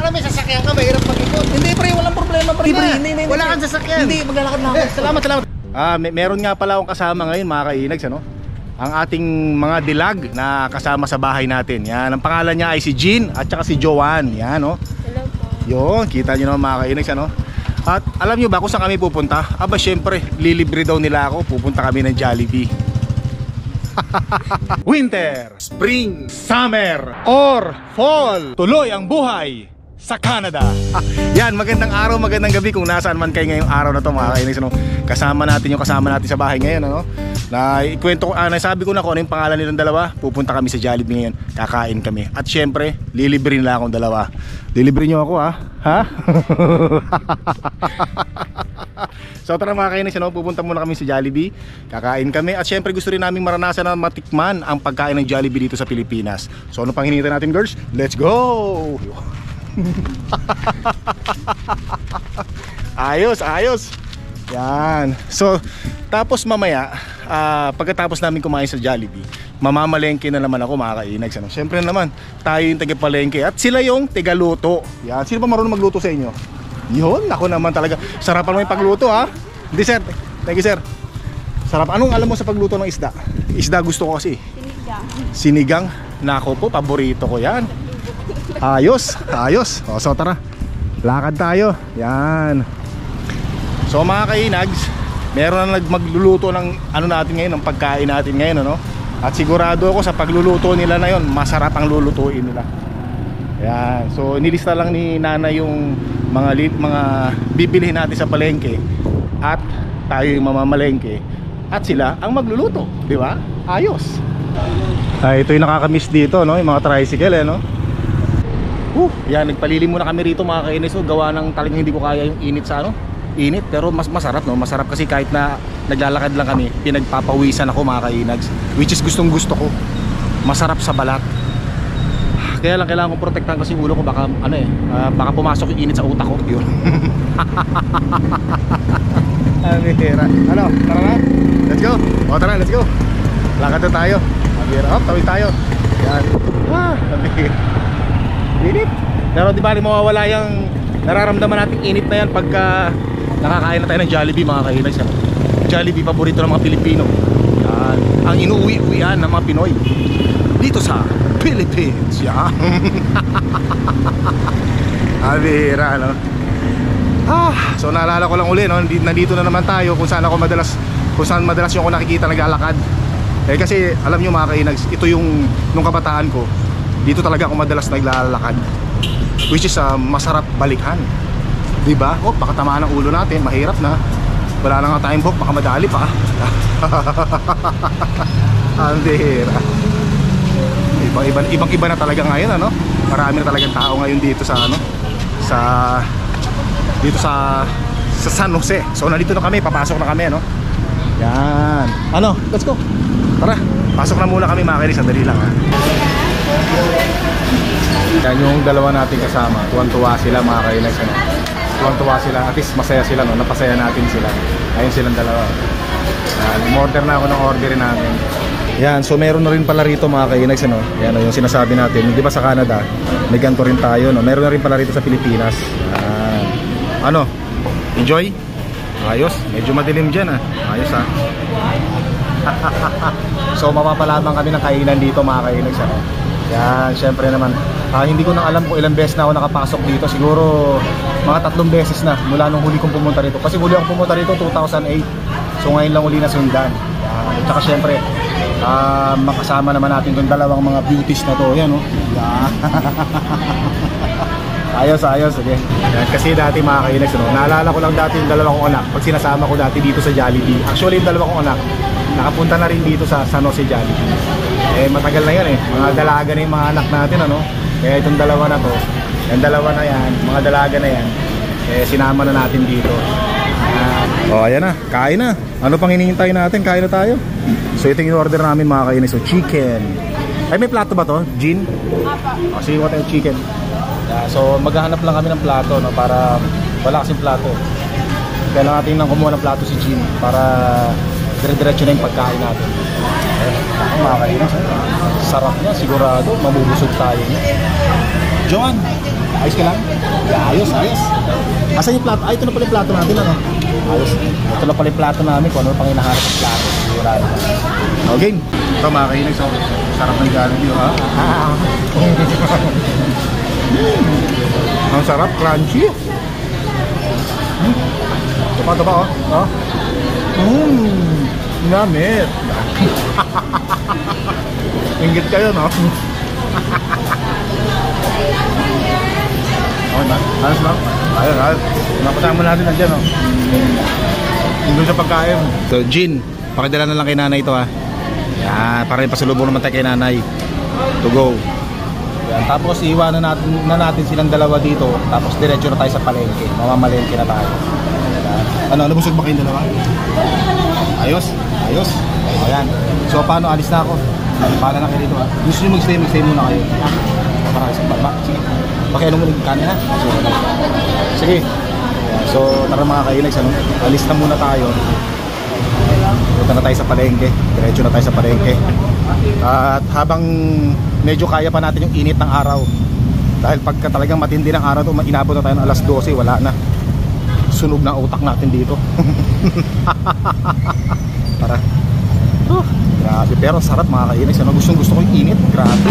Para may sasakyan ka, mahirap mag-ikot. Hindi pre, walang problema pre. Hindi. Wala kang sasakyan. Hindi, maglalakad na ako. Salamat. Meron nga pala akong kasama ngayon mga kainags, ano? Ang ating mga dilag na kasama sa bahay natin. Yan, ang pangalan niya ay si Jean at saka si Joanne. Yan, no? Hello po. Yun, kita nyo naman mga kainags, ano? At alam nyo ba kung saan kami pupunta? Aba syempre, lilibre daw nila ako. Pupunta kami ng Jollibee. Winter, spring, summer, or fall. Tuloy ang buhay sa Canada. Yan, magandang araw, magandang gabi kung nasaan man kayo ngayong araw na to mga kainis, ano? Kasama natin yung kasama natin sa bahay ngayon, ano? Na ikwento ko, nasabi ko na kung ano yung pangalan nilang dalawa. Pupunta kami sa Jollibee ngayon, kakain kami. At syempre, lilibre nila akong dalawa. Lilibre nyo ako, ha? So tara mga kainis, ano? Pupunta muna kami sa Jollibee, kakain kami. At syempre gusto rin namin maranasan na matikman ang pagkain ng Jollibee dito sa Pilipinas. So ano pang hinihintay natin, girls? Let's go! Ayos. Yan. So tapos mamaya, pagkatapos namin kumain sa Jollibee, mamamalengke na naman ako mga kainags, ano? Siyempre naman, tayo yung taga-palengke at sila yung tigaluto. Yan. Sino ba marunong magluto sa inyo? Yun, ako naman talaga. Sarapan mo yung pagluto, ha? Hindi sir, thank you sir. Sarap. Anong alam mo sa pagluto ng isda? Isda gusto ko kasi. Sinigang. Nako po, paborito ko yan. Ayos. O, so tara, lakad tayo. Yan. So mga kainags, meron na magluluto ng ano natin ngayon, ng pagkain natin ngayon, ano? At sigurado ako sa pagluluto nila na yon, masarap ang lulutuin nila. Yan. So nilista lang ni Nana yung mga bibilihin natin sa palengke at tayo yung mamamalengke at sila ang magluluto, di ba? Ayos. Ito yung nakakamiss dito, no? Yung mga tricycle, no? Yan, nagpalilim muna kami rito mga kainis. So, gawa ng talagang hindi ko kaya yung init sa ano? Init, pero mas masarap, no? Masarap kasi kahit na naglalakad lang kami, pinagpapawisan ako mga kainags, which is gustong gusto ko. Masarap sa balat. Kaya lang kailangan kong protektahan kasi ulo ko, baka ano baka pumasok yung init sa utak ko. Yun. Ano, tara na. Let's go. O tara, let's go. Lakad na tayo. Tawid tayo. Yan. Init. Pero di ba mawawala yung nararamdaman nating init na yan pagka nakakain na tayo ng Jollibee mga kainags. Jollibee paborito ng mga Pilipino. Yan. Ang inuwi-uwian ng mga Pinoy dito sa Philippines. Yan. Abira, no? So naalala ko lang uli, no? Nandito na naman tayo kung saan madalas yung ako nakikita naglalakad. Kasi alam nyo mga kainags, ito yung nung kabataan ko, dito talaga ako madalas naglalakad, which is masarap balikan, diba? Baka tamaan ng ulo natin, mahirap na, wala na nga tayong buhok, baka madali pa. Andira. Ibang-iba na talaga ngayon, ano? Marami na talagang tao ngayon dito sa San Jose. So nandito na kami, papasok na kami, ano? Yan. Ano? Let's go. Tara, pasok na muna kami mga kainis, sandali lang, ha? Yan yung dalawa nating kasama. Tuwan-tuwa sila mga kainis, ano? Tuwan-tuwa sila, at least masaya sila, no? Napasaya natin sila. Ayun silang dalawa. Order na ako ng orderin natin. Yan, so meron na rin pala rito mga kainis, ano? Yan yung sinasabi natin. Di ba sa Canada, may ganito rin tayo, no? Meron na rin pala rito sa Pilipinas. Ano? Enjoy? Ayos, medyo madilim dyan, ha? Ayos, ha? So mapapalamang kami ng kainan dito mga kainis, ano? Yan, syempre naman, hindi ko na alam kung ilang beses na ako nakapasok dito. Siguro mga 3 beses na mula nung huli kong pumunta rito. Kasi huli akong pumunta rito 2008. So ngayon lang uli na sundan. At saka syempre, makasama naman natin yung dalawang mga beauties na to. Yan, no? Yan. Ayos, okay. Yan, kasi dati mga kainis, no? Naalala ko lang dati yung dalawa kong anak pag sinasama ko dati dito sa Jollibee. Actually yung dalawa kong anak nakapunta na rin dito sa San Jose Jollibee. Matagal na yan, mga dalaga na yung mga anak natin, ano? Kaya itong dalawa na to, yung dalawa na yan, mga dalaga na yan, sinama na natin dito. Ayan na, kain na. Ano pang hinihintay natin? Kain na tayo. So ito yung order namin mga kainis. So chicken. Ay, may plato ba to? Jean? Sige, what yung chicken. So maghahanap lang kami ng plato, no? Para wala kasing plato. Kaya lang natin nang kumuha ng plato si Jean para dire-diretso na yung pagkain natin. Mga kainis, sarap niya, sigurado mabubusog tayo niya. John, ayos ka lang? Yeah, ayos. Asan yung plato? Ay, ito na pala yung plato natin, ano? Ayos. Ito na pala yung plato namin kung ano pang hinahanap ng plato. Okay. Ito mga kainis, so, sarap ng Jollibee, ha? Ang sarap, crunchy. Ito pa, oh. Namit. Inggit kayo, no? Okay ba? Ayos lang? Ayos. Napasama natin nandiyan, no? Hindi sa pagkain. So, Jin, pakidala na lang kay nanay ito, ha? Yan, para yung pasalubong naman tayo kay nanay. To go. Yan, tapos iwanan natin silang dalawa dito. Tapos diretso na tayo sa palengke. Mamamalengke na tayo. Yan. Ano, nabusog ba kayong dalawa? Ayos. Ayan. So, paano? Alis na ako. Paano na kayo dito, ha? Gusto nyo mag-stay muna kayo. Para kayo sa baba. Sige. Pakiano mo ng kanin, ha? Sige. So, tara mga kainags, ano? Alis na muna tayo. Punta na tayo sa palengke. Diretso na tayo sa palengke. At habang medyo kaya pa natin yung init ng araw, dahil pagka talagang matindi ng araw to, inabot na tayo ng alas 12, wala na. Sunog na utak natin dito. Tara. Grabe, pero sarap mga kainags, ano? Gusto ko yung init. Grabe.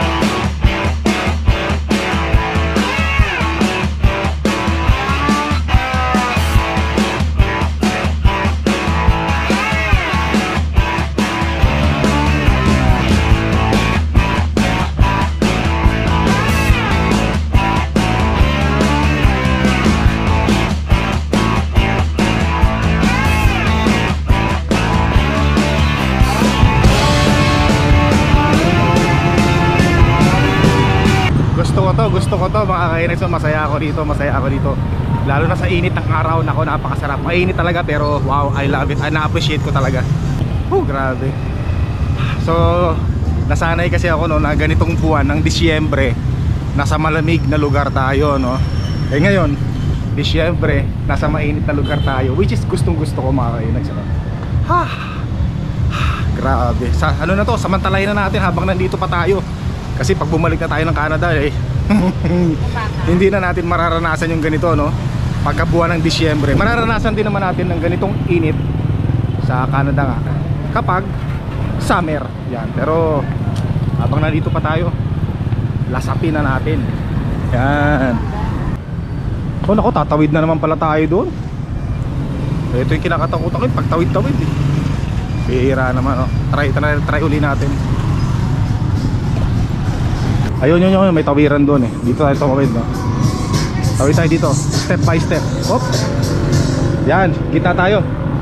Gusto ko to mga kainags, masaya ako dito lalo na sa init ng araw. Nako, napakasarap, mainit talaga pero wow, I love it, na-appreciate ko talaga. Grabe. So nasanay kasi ako, no, na ganitong buwan ng Disyembre nasa malamig na lugar tayo, no. Ngayon Disyembre nasa mainit na lugar tayo, which is gustong gusto ko mga kainags. Grabe. Ano na to, samantalahin na natin habang nandito pa tayo, kasi pag bumalik na tayo ng Canada, hindi na natin mararanasan yung ganito, no? Pagka buwan ng Disyembre, mararanasan din naman natin ng ganitong init sa Canada nga kapag summer. Yan. Pero habang nandito pa tayo, lasapin na natin. Yan. Oh nako, tatawid na naman pala tayo doon. Ito yung kinakatakot ako, pagtawid-tawid, bihira naman, oh. Try uli natin. Ayun, may tawiran doon, dito tayo tumawid, no? Tawid tayo dito, step by step. Hop. Yan, kita tayo.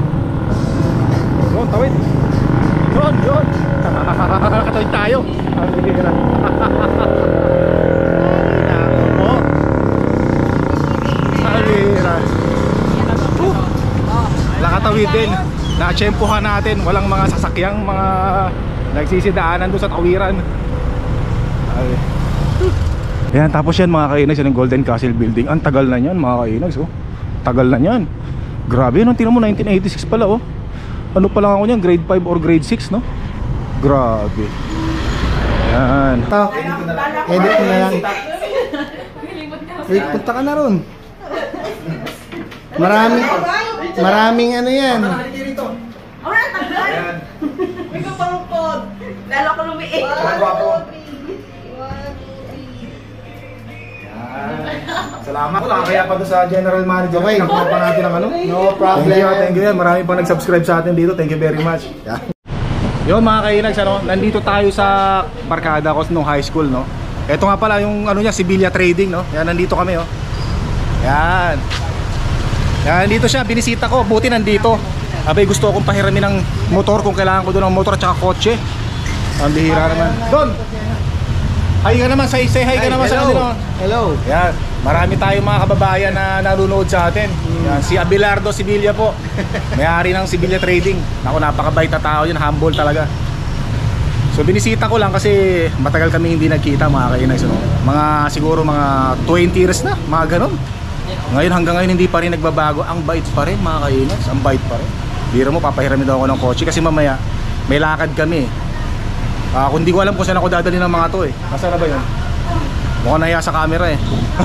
Yun, tawid. Yun. Katawid tayo. Alira. Lakatawid din. Na-tsempuhan natin. Walang mga sasakyang mga nagsisidaanan doon sa tawiran. Ayan, tapos yan mga kainags, yung Golden Castle Building. Ang tagal na yan mga kainags, oh. Tagal na yan. Grabe, no? Tingnan mo, 1986 pala, oh. Ano pa lang ako niyan, grade 5 or grade 6, no? Grabe. Ayan. Edit mo na lang. Wait, punta ka na ron. Maraming ano yan. Ayan. May kapangkod. Lalo ko lumiit. Salamat. Kaya pa doon sa General Manager. Okay. Nakuha pa natin ang ano. No problem. Thank you yan. Marami pa nag-subscribe sa atin dito. Thank you very much. Yeah. Yun mga kainags, ano, nandito tayo sa barkada ko nung high school, no. Ito nga pala yung ano niya, Sibilia Trading, no. Yan, nandito kami, oh. Yan. Yan, dito siya, binisita ko. Buti nandito. Abay, gusto akong pahiramin ng motor kung kailangan ko doon ng motor at saka kotse. Ang bihira naman. Don! Hi ka naman, say hi ka naman sa kanila. Hello. Yan, marami tayong mga kababayan na nanonood sa atin. Yan, si Abelardo Sibilia po. May-ari ng Sibilia Trading. Naku, napakabait na tao yun, humble talaga. So binisita ko lang kasi matagal kami hindi nagkita mga kainags, no? Mga siguro mga 20 years na, mga ganon. Ngayon hanggang ngayon hindi pa rin nagbabago. Ang bait pa rin mga kainags, ang bait pa rin. Biro mo, papahiramin daw ako ng kotse kasi mamaya may lakad kung di ko alam kung saan ako dadali ng mga to, Nasaan na ba yun? Mukhang nahiya sa camera eh.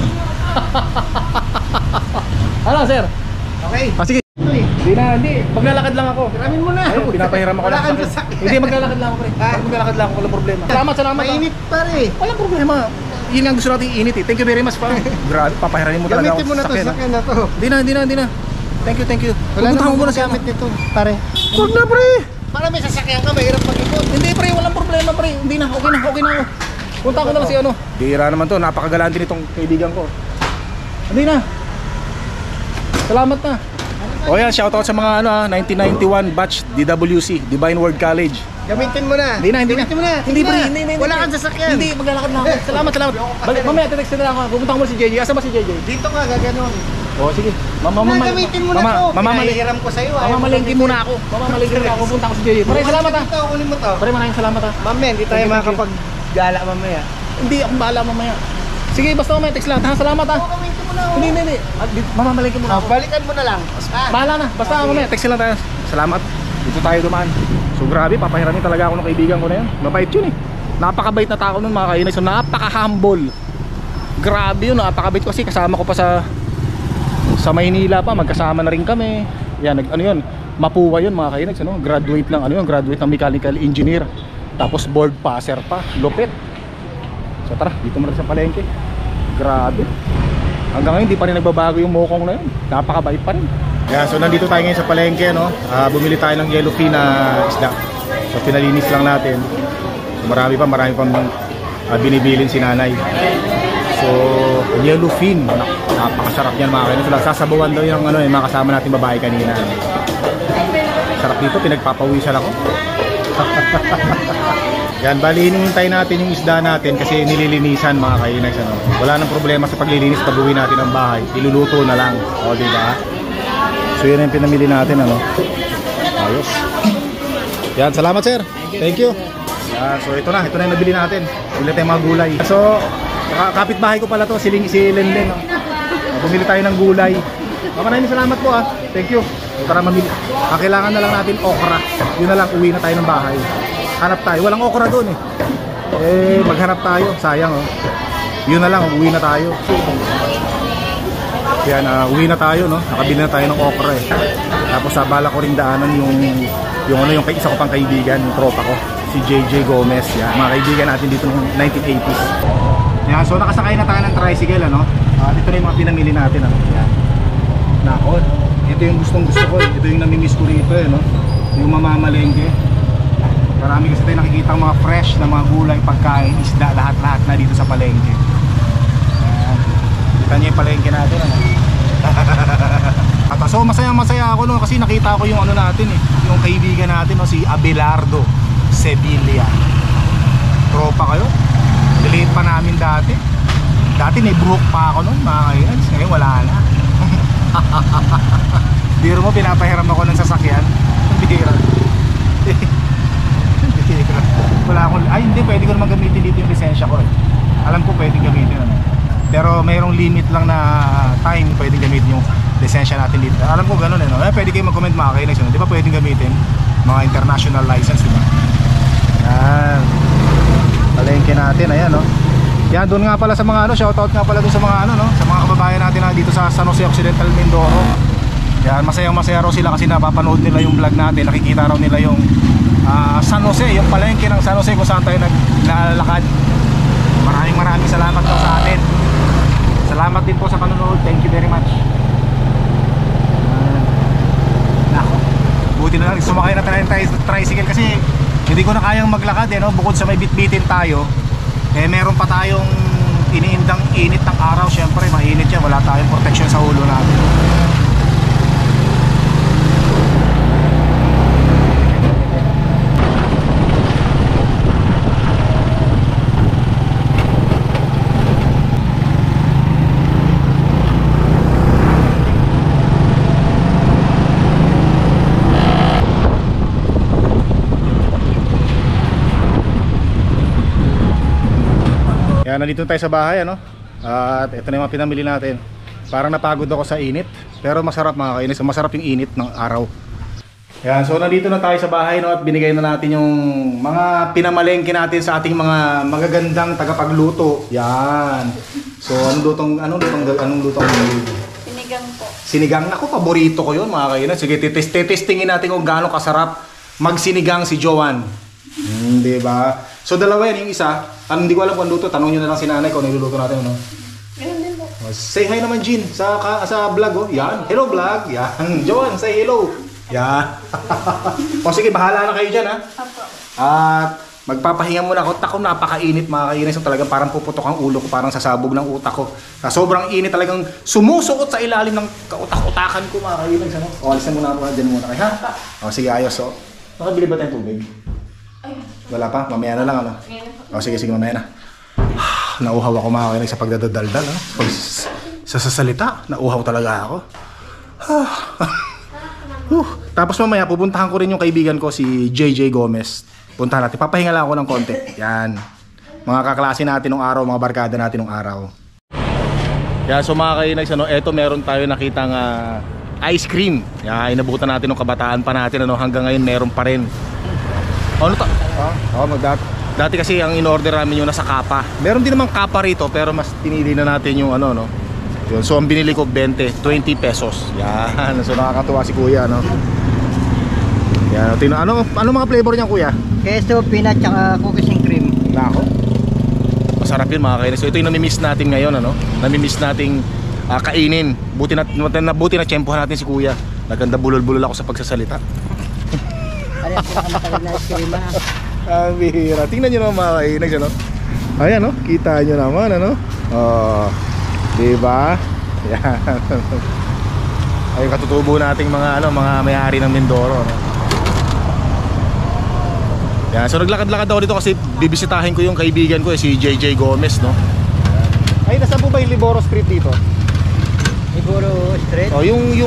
Ano, sir? Okay. Ah, sige. Hindi na, hindi. Maglalakad lang ako. Hiramin mo na. Ayun, pinapahiram ako Wala ng kang sakit. sasakyan. Hindi, maglalakad lang ako pre. Maglalakad lang ako, walang problema. Salamat, salamat. Mainit pa rin. Walang problema. Yun ang gusto natin init eh. Thank you very much pa. Grabe, papahiramin mo talaga ako Gamitin mo na sa to, sakyan. sakyan na to. Hindi na. Thank you, thank you. Wala Pupuntahan mo namang muna siya. gamit nito, pare. Huwag na pre. Para may sasakyan ka, mahirap mag-ikot. Hindi, pre. Walang problema, pre. Hindi na. Okay na ako. Punta ko na lang si ano. Bihira naman to, napakagalaan din itong kaibigan ko. Hindi na. Salamat na. O yan, shoutout sa mga 1991 batch DWC, Divine Word College. Gamitin mo na. Hindi na. Gamitin mo na. Hindi, pre. na. Hindi. Wala kang sasakyan. Hindi, maglalakad na ako. Salamat. Balik, mamaya text na lang ako. Pupunta ko muna si JJ. Asa ba si JJ? Dito ka, gaganon. Oh, sige. Gamitin mo na to. Mamamalengke Pinahiram ko sa'yo. ayaw mo Mamamalengke gamitin. muna ako. Pupunta ko si JJ. Maraming salamat ha. Dito, kunin mo to. Pre, maraming salamat ha. Mamaya, hindi tayo makakapag-gala mamaya. Hindi, akong bahala mamaya. Sige, basta mamaya text lang. Ha, salamat ha. Gamitin mo na. Hindi. Mamamalengke muna ako. Balikan mo na lang. Bahala na. Basta mamaya text lang tayo. Salamat. Dito tayo dumaan. So grabe, papahiramin talaga ako ng kaibigan ko na yun. Mabait yun eh. Napakabait na tao nun mga kainay. So napaka-humble. Grabe yun, napakabait ko kasi kasama ko pa sa Maynila pa, magkasama na rin kami. Yan, ano yun, Mapua yun mga kainay. Ano? Graduate ng mechanical engineer. Tapos board passer pa, lupit. So tara, dito muna sa palengke. Grabe. Hanggang ngayon, di pa rin nagbabago yung mukong na yun. Napakabait pa rin. Yeah, so nandito tayo ngayon sa palengke, no? Bumili tayo ng yellowfin na isda. So pinalinis lang natin. So marami pang binibilin si nanay. So yellowfin, napakasarap yan mga kaibigan. So sasabawan daw yung mga kasama natin babae kanina. Sarap dito, pinagpapawisan ako. Yan, bali hinihintay natin yung isda natin kasi nililinisan mga kainags. Wala nang problema sa paglilinis pag uwi natin ng bahay. Iluluto na lang. O, diba? So yun yung pinamili natin, ayos. Yan, salamat sir. Thank you. Yan, so ito na yung nabili natin. Bili tayong mga gulay. So, kapitbahay ko pala to, si Lenlen. Bumili tayo ng gulay. Maraming salamat po Thank you. So, tara mamili. Kailangan na lang natin okra. Yun na lang, uwi na tayo ng bahay. Hanap tayo. Walang okra doon eh. Maghanap tayo. Sayang Yun na lang, uwi na tayo. Yan, uwi na tayo, no? Nakabili na tayo ng okra eh. Tapos bala ko ring daanan yung isa ko pang kaibigan, yung tropa ko, si JJ Gomez. Yan, mga kaibigan natin dito noong 1980s. Yan, so nakasakay na tayo ng tricycle, dito na yung mga pinamili natin, Yan. Nako, ito yung gustong gusto ko. Ito yung namimiss ko rito, no? Yung mamamalengke. Marami kasi tayo nakikita mga fresh na mga gulay, pagkain, isda, lahat-lahat na dito sa palengke. Yan. Kita niyo yung palengke natin, So masaya ako kasi nakita ko yung natin yung kaibigan natin si Abelardo Sevilla. Tropa kayo. Delete pa namin dati. Dati nai-brook pa ako noon, mga kaibigan. Ngayon wala na. Biro mo, pinapahiram ako ng sasakyan. Bihira. Wala akong, hindi, pwede ko naman gamitin dito yung lisensya ko Alam ko pwede gamitin pero mayroong limit lang na time pwede gamitin yung lisensya natin dito. Alam ko ganun pwede kayo mag-comment mga kainex, di ba pwedeng gamitin mga international license, di ba? Yan, palengke natin, ayan yan, doon nga pala sa mga shoutout nga pala doon sa mga sa mga kababayan natin dito sa San Jose Occidental Mindoro. Yan, masaya raw sila kasi napapanood nila yung vlog natin, nakikita raw nila yung San Jose, yung palengke ng San Jose kung saan tayo naglalakad. Maraming salamat po sa atin. Salamat din po sa panonood. Thank you very much. Nako, buti na lang sumakay na tayo ng tricycle kasi hindi ko na kayang maglakad bukod sa may bitbitin tayo meron pa tayong iniindang init ng araw. Syempre mainit yan, wala tayong protection sa ulo natin. Yan, nandito tayo sa bahay at ito na yung mga pinamili natin. Parang napagod ako sa init pero masarap mga kainis. Masarap yung init ng araw. Yan, so nandito na tayo sa bahay, no, at binigay na natin yung mga pinamalengke natin sa ating mga magagandang tagapagluto. Yan. So anong lutong? Sinigang po. Sinigang. Ako, paborito ko yun mga kainan. Sige, testingin natin kung gaano kasarap magsinigang si Joanne. Di ba? So dalawa yan, yung isa, hindi ko alam kung luto. Tanong nyo na lang si nanay kung niluluto natin, ano? Ganun din po. Say hi naman, Jean, sa vlog, oh. Yan. Hello, vlog. Yan. Joanne, say hello. Yan. O sige, bahala na kayo dyan, ha? Apo. At magpapahinga muna ako. Tako, napakainit mga kainan. So talagang parang puputok ang ulo ko, parang sasabog ng utak ko. Sobrang init, talagang sumusuot sa ilalim ng kautak-utakan ko mga kainan. Ano? O, alisin muna ako dyan muna kayo, ha? O sige, ayos. So, nakabili ba tayong tubig? Wala pa? Mamaya na lang, ano? O sige, mamaya na. Nauhaw ako mga kainan sa pagdadaldal, ha? Pag sa salita, nauhaw talaga ako. Tapos mamaya pupuntahan ko rin yung kaibigan ko si JJ Gomez. Puntahan natin. Papahinga lang ako ng konti. Yan. Mga kaklase natin nung araw, mga barkada natin nung araw. Yan, so mga kainags, ano, eto meron tayo nakitang ice cream. Yan, inabutan natin nung kabataan pa natin, ano, hanggang ngayon meron pa rin. Ano ta? Dati kasi ang in-order namin yung nasa kapa. Meron din namang kapa rito, pero mas pinili na natin yung ano, no. Yun. So ang binili ko 20 pesos. Yan. So nakakatuwa si kuya, no? Yan. Ano mga flavor niya, kuya? Queso, peanut, tsaka cookies and cream. Nako. Masarap yun mga kainis. So ito yung namimiss natin ngayon, ano? Namimiss nating kainin. Buti na tiyempohan natin si kuya. Naganda bulol-bulol ako sa pagsasalita. Ano yung pinakamatagal na ice cream, ha? Ang bihira. Tingnan nyo naman mga kainis, ano? Ayan, no? Kita nyo naman, ano? Oh. Diba? Yan. Ay katutubo nating mga may-ari ng Mindoro, no? Yan, so naglakad-lakad ako dito kasi bibisitahin ko yung kaibigan ko, si JJ Gomez, no? Ay, nasaan po ba yung Liboro Street dito? Liboro Street? Oh, yung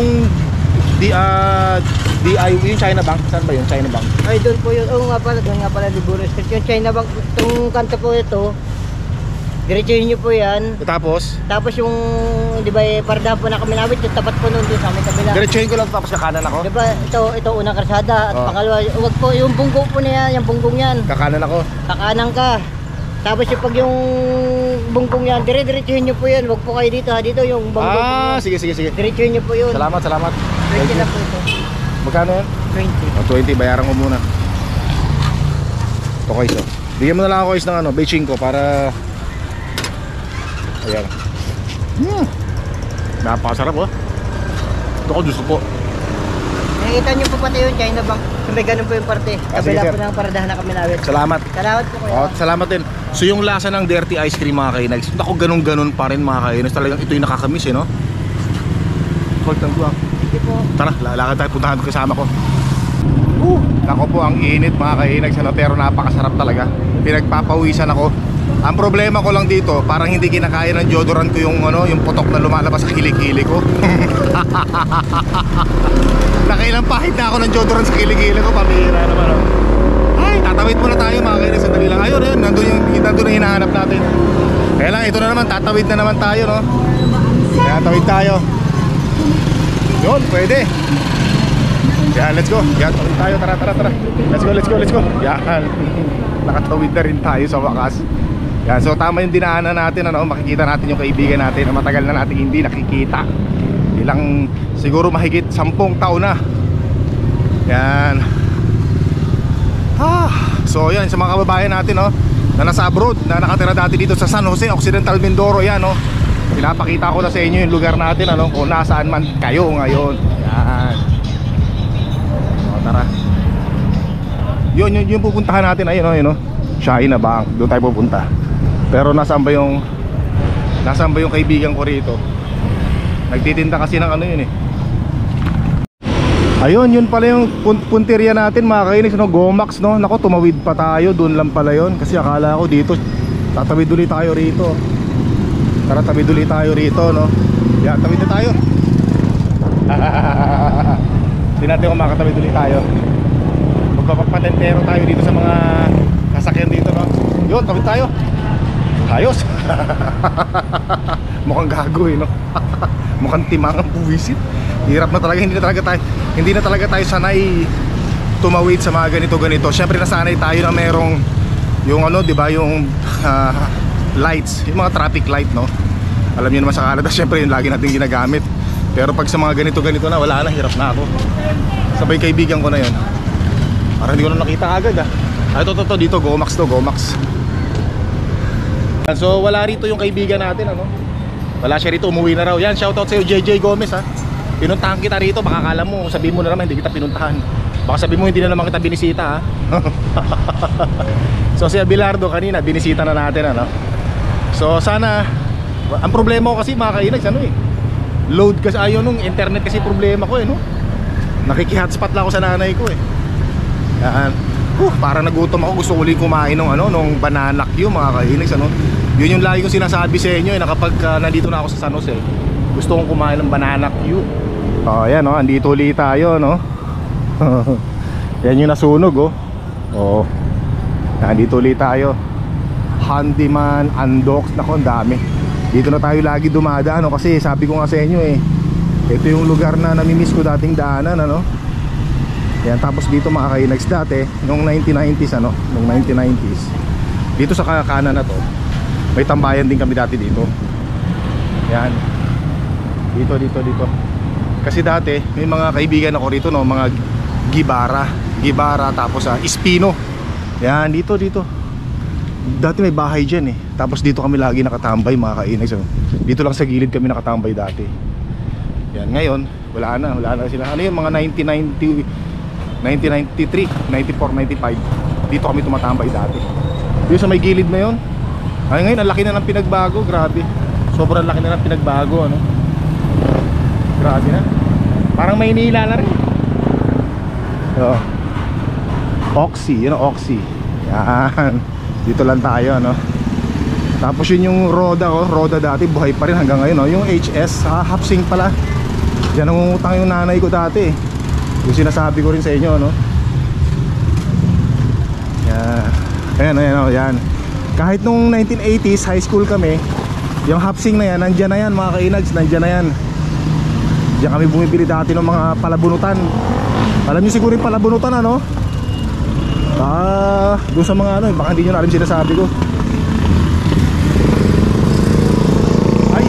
yung China Bank, saan ba yun? China Bank? Ay, doon po yun. Oo nga pala, doon nga pala Liboro Street. Yung China Bank, itong kanto po ito, diretsuhin nyo po yan. Tapos? Tapos yung, di ba, pardahan po na kami nawit, yung tapat po nun doon sa aming kabila. Diretsuhin ko lang tapos kakanan ako? Di ba, ito unang karsada at Oh. pangalawa, wag po, yung bunggong po na yan, yung bunggong yan. Kakanan ako? Kakanan ka. Tapos yung pag yung bunggong yan, diretsuhin nyo po yan. Wag po kayo dito, ha, dito yung bunggong po yan. Sige. Diretsuhin nyo po yun. Salamat. 20 na po ito. Magkano yan? 20. O, 20, bayaran ko muna. Ito guys, oh. Bigyan mo na lang ako guys ng beijing ko para... Ayan. Napakasarap, oh. Ito ko gusto po. Nakikita nyo po pati yung China Bank. May ganun po yung parte. Sige, Kabila sir. po ng paradahan na kami nawit. Salamat. Salamat po kayo. Oh, salamat din. So yung lasa ng dirty ice cream mga kainags, ako ganun pa rin mga kainags. Talagang ito yung nakakamiss, eh, no? Hold ko. Sige po. Tara, lalakad tayo, puntahan ko kasama ko. Nako po, ang init mga kainags, ano, pero napakasarap talaga. Pinagpapawisan ako. Ang problema ko lang dito, parang hindi kinakaya ng deodorant ko yung yung putok na lumalabas sa kilikili ko. Nakailang pahit na ako ng deodorant sa kilikili ko, pamihira naman, oh. Ay, tatawid muna tayo mga kainags, sandali lang. Ayun, nandun yung hinahanap natin. Kaya lang, ito na naman, tatawid na naman tayo, no? Kaya tawid tayo. Yun, pwede. Yan, let's go. Yan, tawid tayo, tara. Let's go. Yan. Nakatawid na rin tayo sa wakas. Yan, so tama yung dinaanan natin, makikita natin yung kaibigan natin na matagal na natin hindi nakikita. Ilang, siguro mahigit 10 taon na. Yan. So yan, sa mga kababayan natin, na nasa abroad, na nakatira dati dito sa San Jose, Occidental Mindoro, yan, pinapakita ko na sa inyo yung lugar natin, kung nasaan man kayo ngayon. Yan. O, tara. Yung pupuntahan natin, ayun, China Bank, doon tayo pupunta. Pero nasaan ba yung kaibigan ko rito? Nagtitinda kasi ng yun, eh. Ayun, yun pala yung punteriya natin mga kainis, Gomax, no? Nako, tumawid pa tayo, doon lang pala yun. Kasi akala ko dito, tatawid ulit tayo rito. Tara, tawid ulit tayo rito, no? Yan, tawid na tayo. Hindi natin kung makatawid ulit tayo. Magpapatentero tayo dito sa mga sasakyan dito, no? Yun, tawid tayo. Ayos. Mukhang gago, no? Mukhang timang ang buwisit. Hirap na talaga, hindi na talaga tayo sanay tumawid sa mga ganito. Syempre nasanay tayo na merong yung ano, 'di ba, yung lights, yung mga traffic light, no? Alam niyo naman sa Canada, syempre yung lagi natin ginagamit. Pero pag sa mga ganito na, wala na, hirap na ako. Sabay kaibigan ko na 'yon. Parang hindi ko na nakita agad ah. Ito dito, Gomax to, Gomax. So wala rito yung kaibigan natin, ano? Wala siya rito, umuwi na raw. Yan, shoutout sa iyo JJ Gomez ha. Pinuntahan kita rito, baka akala mo, sabihin mo na naman hindi kita pinuntahan. Baka sabihin mo hindi na naman kita binisita ha. So si Abelardo kanina, binisita na natin, ano? So sana, ang problema ko kasi mga kainags, ano eh, load kasi, ayaw nung internet kasi problema ko eh, no? Nakiki-hotspot lang ako sa nanay ko eh. Yan. Parang nagutom ako, gusto ko ulit kumain ng ano, nung banana Q mga kainags, ano? Yun yung lagi ko sinasabi sa inyo eh, na kapag nandito na ako sa San Jose, gusto kong kumain ng banana Q. Oh, yan no, andito ulit tayo, no? Yan yung nasunog, oh. Oh. Nandito ulit tayo. Handyman, Andox, nako, ang dami. Dito na tayo lagi dumadaan, no? Kasi sabi ko nga sa inyo eh, ito yung lugar na namimiss ko dating daanan, ano? Yan, tapos dito mga kainags dati, noong 1990s, ano? Noong 1990s, dito sa kanan na to, may tambayan din kami dati dito. Yan. Dito. Kasi dati, may mga kaibigan ako rito, no? Mga Gibara, tapos Espino. Yan, dito. Dati may bahay dyan eh. Tapos dito kami lagi nakatambay mga kainags. Dito lang sa gilid kami nakatambay dati. Yan, ngayon, wala na sila. Ano yun, mga 1993, 94, 95. Dito kami tumatambay dati. Dito sa may gilid na yun. Ay, ngayon, ang laki na ng pinagbago, grabe. Sobrang laki na ng pinagbago, ano. Grabe na. Parang Maynila na rin. Oxy, yun ang Oxy. Yan. Dito lang tayo, no. Tapos yun yung Roda dati, buhay pa rin hanggang ngayon, no. Yung HS, Hapsing pala. Diyan nangungutang yung nanay ko dati. Yung sinasabi ko rin sa inyo, no. Yan. Ayan. Kahit nung 1980s, high school kami, yung Hapsing na yan, nandyan na yan mga kainags, nandyan na yan. Diyan kami bumibili dati ng mga palabunutan. Alam niyo siguro yung palabunutan, ano? Doon sa mga ano, baka hindi nyo na alam sinasabi ko. Ay,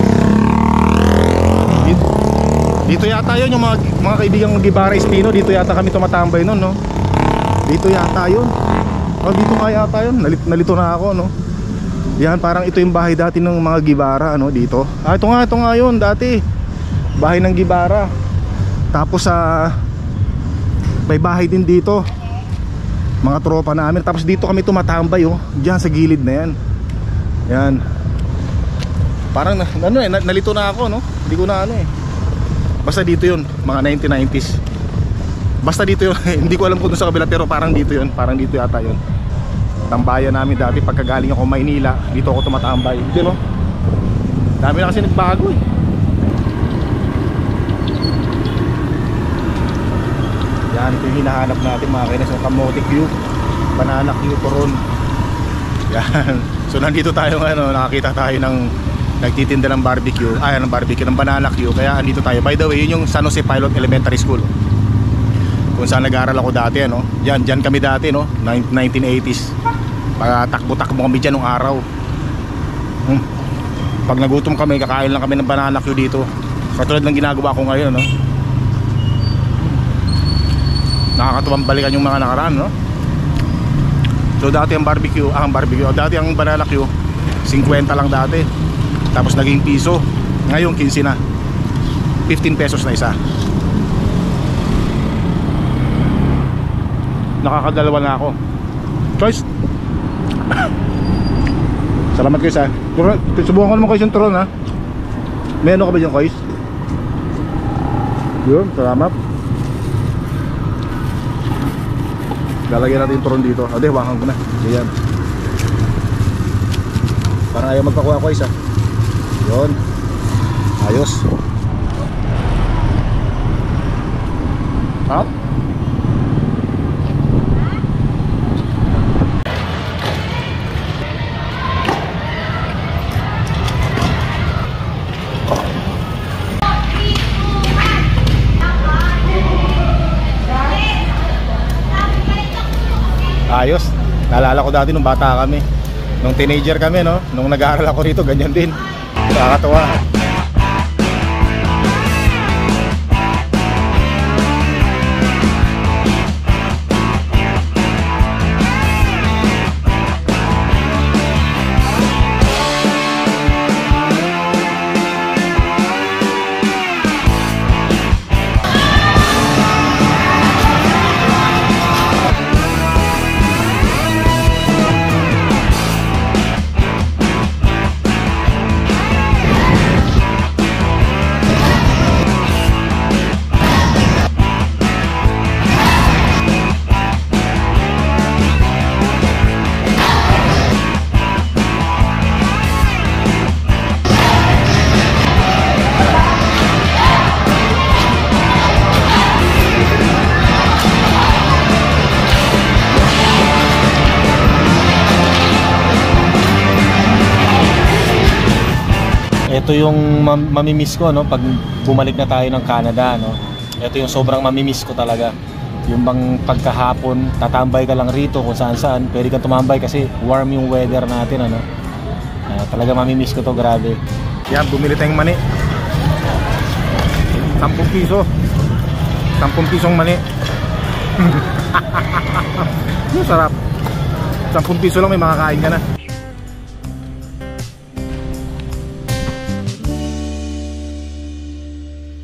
dito yata yun yung mga kaibigang Gibara Espino. Dito yata kami tumatambay nun, no? Dito yata yun. Dito nga yata yun. Nalito na ako, no? Yan, parang ito yung bahay dati ng mga Gibara, ano, dito. Ito nga yun, dati. Bahay ng Gibara. Tapos may bahay din dito, mga tropa namin. Tapos dito kami tumatambay, oh. Diyan sa gilid na yan. Yan. Parang nalito na ako, no? Hindi ko na basta dito yun, mga 1990s. Basta dito yun. Hindi ko alam kung doon sa kabila, pero parang dito yun. Parang dito yata yun. Tambayan namin dati pagkagaling ako Maynila. Dito ako tumatambay. Dito, no? Dami na kasi nagbago eh. Yan, ito yung hinahanap natin mga kainas, yung Kamote Q, Banana Q, Turon. Yan. So nandito tayo ngayon, nakakita tayo ng nagtitinda ng barbecue, ng Banana Q. Kaya andito tayo. By the way, yun yung San Jose Pilot Elementary School, kung saan nag-aaral ako dati, ano. Diyan kami dati, no, 1980s. Takbo-takbo kami dyan nung araw. Pag nagutom kami, kakain lang kami ng Banana Q dito. Katulad ng ginagawa ko ngayon, no. Nakakatuwang balikan yung mga nakaraan, no? So dati ang barbecue, dati ang Banana Q 50 lang dati. Tapos naging piso. Ngayon 15 na. 15 pesos na isa. Nakakadalawa na ako. Choice. Salamat guys, ha. Subukan ko naman guys yung turon, ha. May ano ka ba yung guys? Yun, salamat. Lalagyan natin yung turon dito. Ade, wakan ko na. Ayan. Parang ayaw magpakuha ko isa. Yun. Ayos. Up. ayos. Naalala ko dati nung bata kami. Nung teenager kami, no? Nung nag-aaral ako rito, ganyan din. Nakakatawa. Ito yung mamimiss ko, no, pag bumalik na tayo ng Canada, no. Ito yung sobrang mamimiss ko talaga. Yung bang pagkahapon, tatambay ka lang rito kung saan-saan, pwede kang tumambay kasi warm yung weather natin, ano. Talaga mamimiss ko to, grabe. Yan, bumili tayong mani. 10 piso. 10 pisong mani. Sarap. 10 piso lang may makakain ka na.